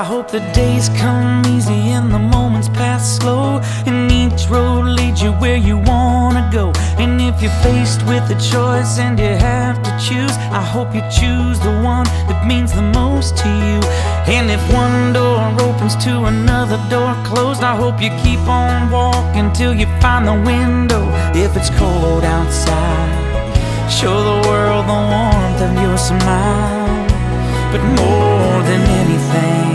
I hope the days come easy and the moments pass slow, and each road leads you where you wanna go. And if you're faced with a choice and you have to choose, I hope you choose the one that means the most to you. And if one door opens to another door closed, I hope you keep on walking till you find the window. If it's cold outside, show the world the warmth of your smile. But more than anything,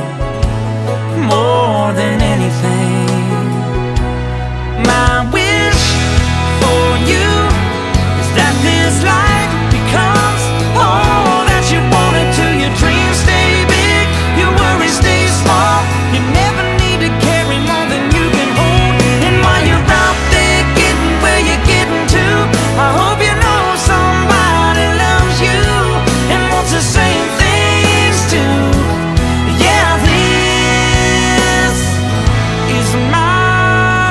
more than anything, my wish for you is that this life becomes all that you want it to. Your dreams stay big, your worries stay small. You never need to carry more than you can hold. And while you're out there getting where you're getting to, I hope you know somebody loves you and wants the same things too. Yeah, this is my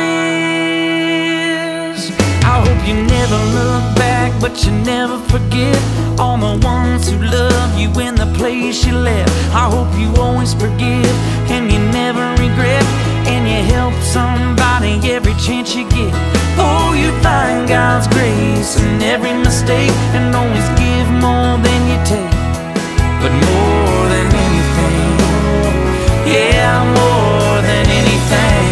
wish. I hope you never look back, but you never forget all the ones who love you in the place you left. I hope you always forgive and you never regret, and you help somebody every chance you get. Oh, you find God's grace in every mistake, and always give more than you take. But more than anything, yeah, more than anything,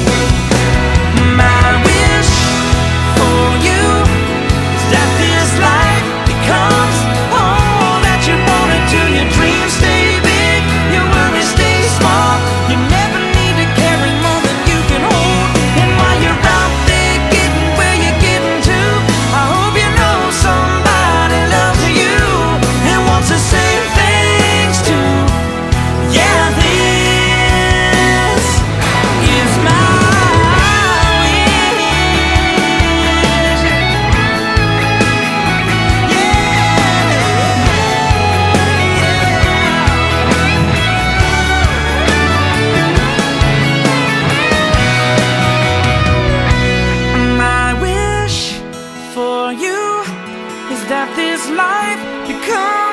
my wish for you is that this life becomes all that you want it to. Your dreams stay big, your worries stay small. You never need to carry more than you can hold. And while you're out there getting where you're getting to, I hope you know somebody loves you and wants the same things too. Yeah, this is my wish. My wish for you is that this life becomes